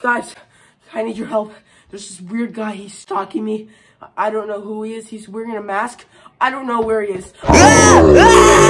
Guys, I need your help. There's this weird guy, he's stalking me. I don't know who he is. He's wearing a mask. I don't know where he is.